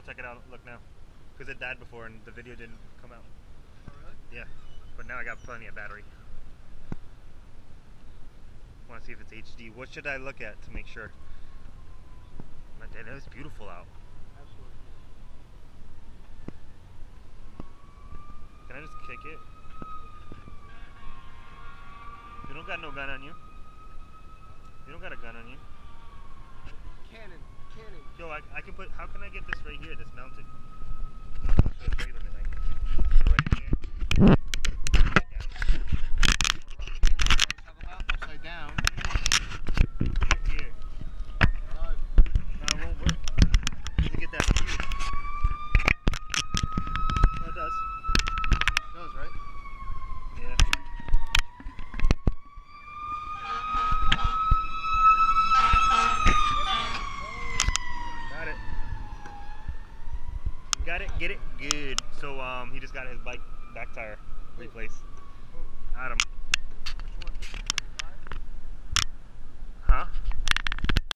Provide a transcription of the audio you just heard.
check it out. Look now, because it died before and the video didn't come out. Oh really? Yeah, but now I got plenty of battery. Want to see if it's HD. What should I look at to make sure? My dad, it was beautiful out. Absolutely. Can I just kick it? You don't got no gun on you. You don't got a gun on you. Cannon. Yo, I can put. How can I get this right here? This mounted. Wait a minute. Right here. Upside down. Here. No, it won't work. You need to get that fuse. No, it does. It does, right? Yeah. Got it. You got it? Get it? Good. So he just got his bike back tire replaced. Got him.